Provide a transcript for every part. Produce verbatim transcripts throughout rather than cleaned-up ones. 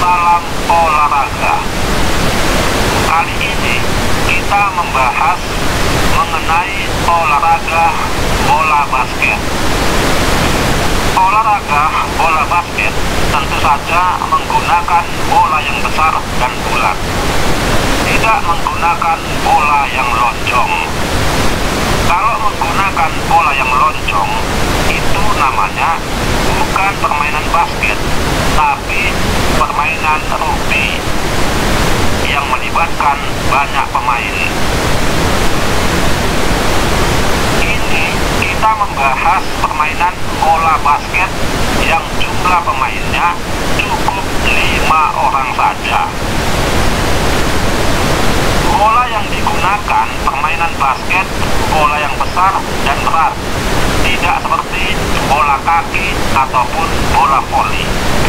salam olahraga. Kali ini kita membahas mengenai olahraga bola basket. Olahraga bola basket tentu saja menggunakan bola yang besar dan bulat, tidak menggunakan bola yang lonjong. Kalau menggunakan bola yang lonjong, itu namanya bukan permainan basket, tapi permainan rugby yang melibatkan banyak pemain. Ini kita membahas permainan bola basket yang jumlah pemainnya cukup lima orang saja. Bola yang digunakan permainan basket bola yang besar dan berat, tidak seperti bola kaki ataupun bola voli.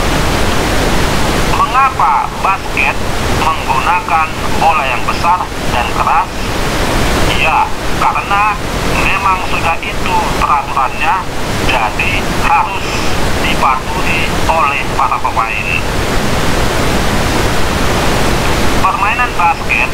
Mengapa basket menggunakan bola yang besar dan keras? Ya, karena memang sudah itu peraturannya, jadi harus dipatuhi oleh para pemain. Permainan basket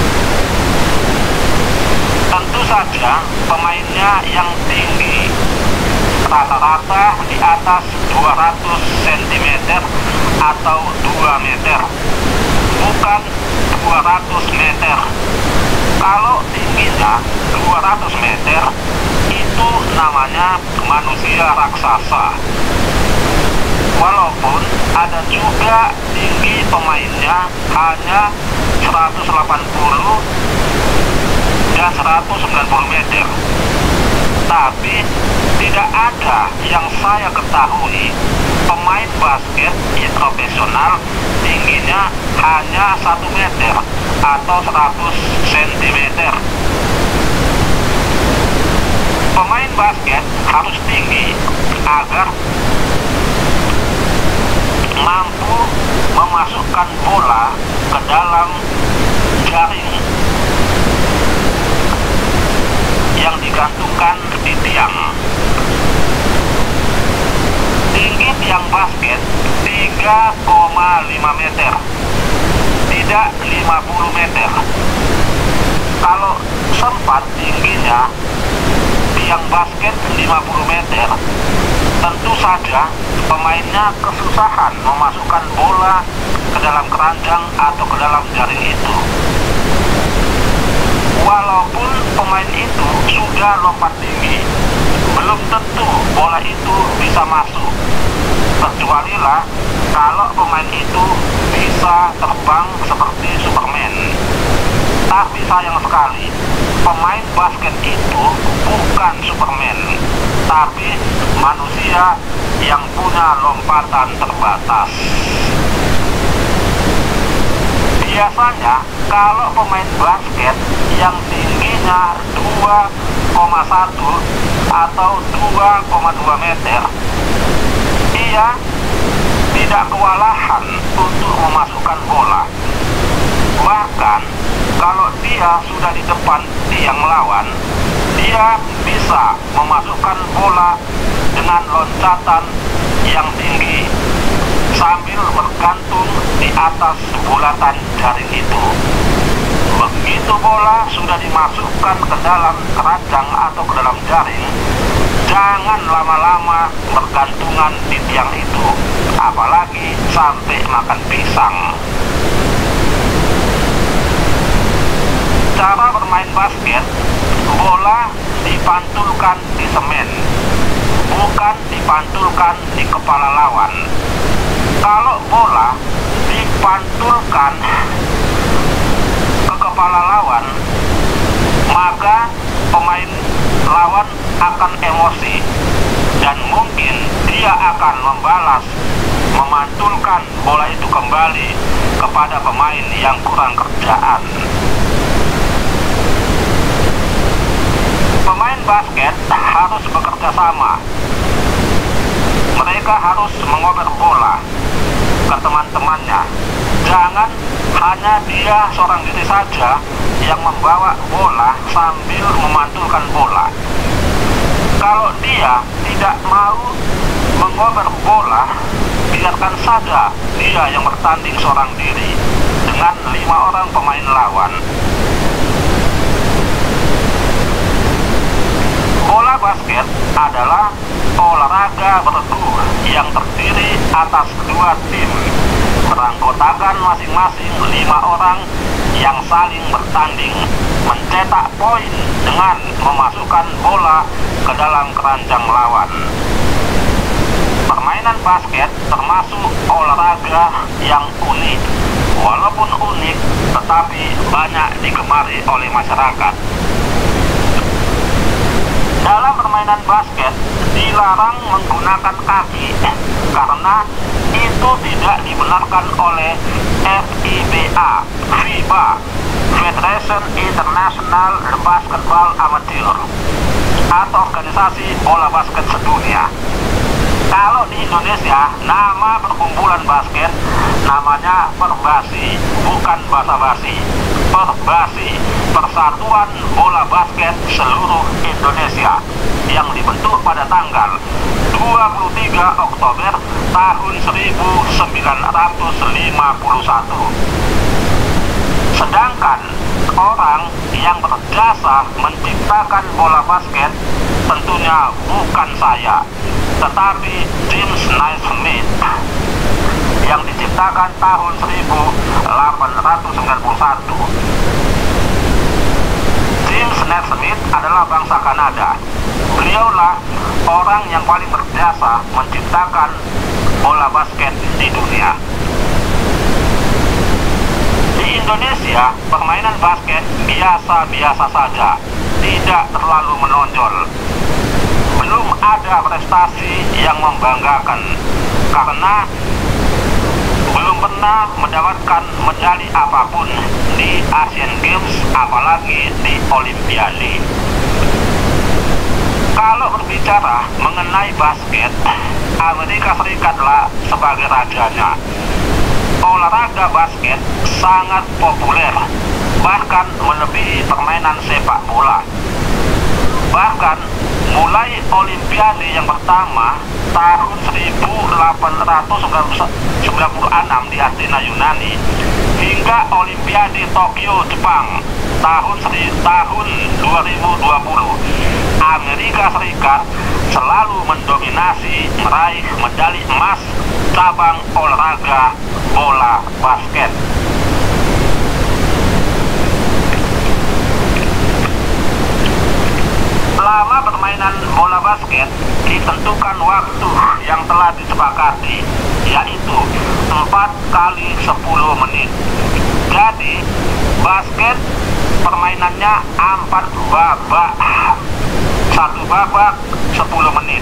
tentu saja pemainnya yang tinggi, rata-rata di atas dua ratus sentimeter atau dua meter, bukan dua ratus meter. Kalau tingginya dua ratus meter, itu namanya manusia raksasa. Walaupun ada juga tinggi pemainnya hanya seratus delapan puluh dan seratus sembilan puluh meter, tapi tidak ada yang saya ketahui pemain basket yang profesional tingginya hanya satu meter atau seratus sentimeter. Pemain basket harus tinggi agar mampu memasukkan bola ke dalam jaring yang digantungkan di tiang. Tinggi tiang basket tiga koma lima meter, tidak lima puluh meter. Kalau sempat tingginya tiang basket lima puluh meter, tentu saja pemainnya kesusahan memasukkan bola ke dalam keranjang atau ke dalam jaring itu. Walaupun pemain itu sudah lompat tinggi, belum tentu bola itu bisa masuk. Kecualilah kalau pemain itu bisa terbang seperti Superman. Tapi sayang sekali, pemain basket itu bukan Superman, tapi manusia yang punya lompatan terbatas. Biasanya kalau pemain basket yang tingginya dua koma satu atau dua koma dua meter, ia tidak kewalahan untuk memasukkan bola. Bahkan kalau dia sudah di depan tiang lawan, dia bisa memasukkan bola dengan loncatan yang tinggi sambil bergantung di atas bulatan jaring itu. Begitu bola sudah dimasukkan ke dalam keranjang atau ke dalam jaring, jangan lama-lama bergantungan di tiang itu, apalagi sampai makan pisang. Cara bermain basket, bola dipantulkan di semen, bukan dipantulkan di kepala lawan. Kalau bola dipantulkan ke kepala lawan, maka pemain lawan akan emosi dan mungkin dia akan membalas, memantulkan bola itu kembali kepada pemain yang kurang kerjaan. Pemain basket harus bekerja sama. Mereka harus mengoper bola ke teman-temannya. Jangan hanya dia seorang diri saja yang membawa bola sambil memantulkan bola. Kalau dia tidak mau mengoper bola, biarkan saja dia yang bertanding seorang diri dengan lima orang pemain lawan. Bola basket adalah olahraga bergu yang terdiri atas dua tim beranggotakan masing-masing lima orang yang saling bertanding mencetak poin dengan memasukkan bola ke dalam keranjang lawan. Permainan basket termasuk olahraga yang unik. Walaupun unik, tetapi banyak digemari oleh masyarakat. Dalam permainan basket dilarang menggunakan kaki karena itu tidak dibenarkan oleh F I B A, FIBA, Federation International Basketball Amateur, atau organisasi bola basket sedunia. Kalau di Indonesia, nama perkumpulan basket namanya Perbasi, bukan basa-basi. Perbasi, Persatuan Bola Basket Seluruh Indonesia, yang dibentuk pada tanggal dua puluh tiga Oktober tahun seribu sembilan ratus lima puluh satu. Sedangkan orang yang berjasa menciptakan bola basket tentunya bukan saya, tetapi James Naismith yang diciptakan tahun seribu delapan ratus sembilan puluh satu. James Naismith adalah bangsa Kanada. Beliaulah orang yang paling berjasa menciptakan bola basket di dunia. Di Indonesia, permainan basket biasa-biasa saja, tidak terlalu menonjol. Belum ada prestasi yang membanggakan karena belum pernah mendapatkan medali apapun di Asian Games, apalagi di Olimpiade. Kalau berbicara mengenai basket, Amerika Serikatlah sebagai rajanya. Olahraga basket sangat populer, bahkan melebihi permainan sepak bola. Bahkan mulai Olimpiade yang pertama tahun seribu delapan ratus sembilan puluh enam di Athena, Yunani, hingga Olimpiade Tokyo, Jepang tahun tahun dua ribu dua puluh, Amerika Serikat selalu mendominasi meraih medali emas cabang olahraga bola basket. Lama permainan bola basket ditentukan waktu yang telah disepakati, yaitu empat kali sepuluh menit. Jadi basket permainannya empat babak, satu babak sepuluh menit.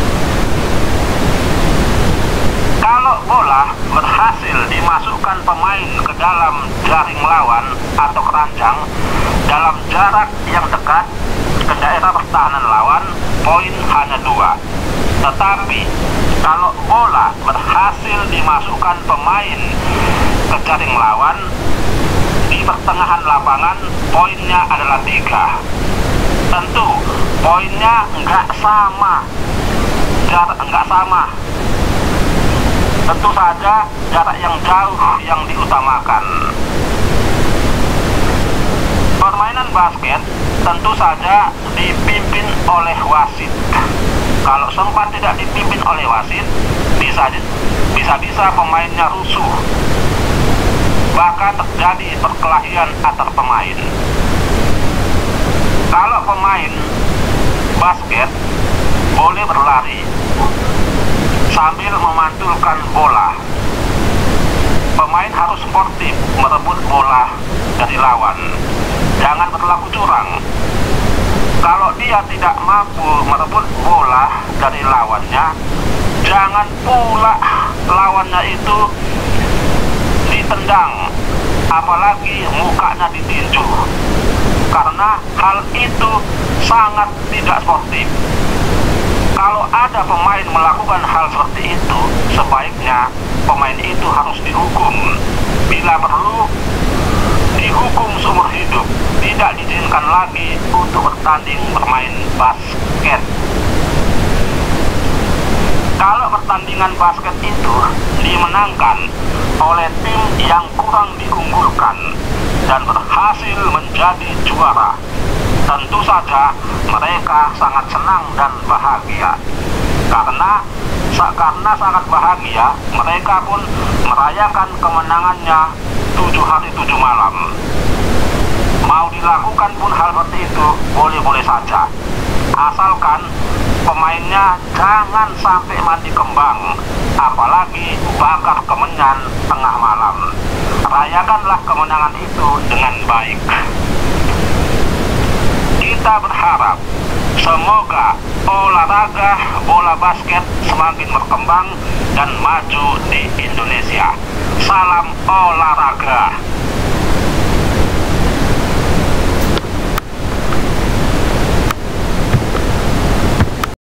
Kalau bola berhasil dimasukkan pemain ke dalam jaring lawan atau keranjang dalam jarak yang dekat ke daerah pertahanan lawan, poin hanya dua. Tetapi kalau bola berhasil dimasukkan pemain ke jaring lawan di pertengahan lapangan, poinnya adalah tiga. Tentu poinnya nggak sama, jarak nggak sama. Tentu saja jarak yang jauh yang diutamakan. Permainan basket tentu saja dipimpin oleh wasit. Kalau sempat tidak dipimpin oleh wasit, bisa bisa-bisa pemainnya rusuh, bahkan terjadi perkelahian antar pemain. Kalau pemain basket boleh berlari sambil memantulkan bola. Pemain harus sportif merebut bola dari lawan. Jangan berlaku curang. Kalau dia tidak mampu merebut bola dari lawannya, jangan pula lawannya itu ditendang, apalagi mukanya ditinju, karena hal itu sangat tidak sportif. Kalau ada pemain melakukan hal seperti itu, sebaiknya pemain itu harus dihukum. Bila perlu, dihukum seumur hidup, tidak diizinkan lagi untuk bertanding bermain basket. Kalau pertandingan basket itu dimenangkan oleh tim yang kurang diunggulkan dan berhasil menjadi juara, tentu saja mereka sangat senang dan bahagia. Karena karena sangat bahagia, mereka pun merayakan kemenangannya tujuh hari tujuh malam. Mau dilakukan pun hal seperti itu boleh-boleh saja, asalkan pemainnya jangan sampai mandi kembang, apalagi bakar kemenyan tengah malam. Rayakanlah kemenangan itu dengan baik. Kita berharap semoga olahraga bola basket semakin berkembang dan maju di Indonesia. Salam olahraga.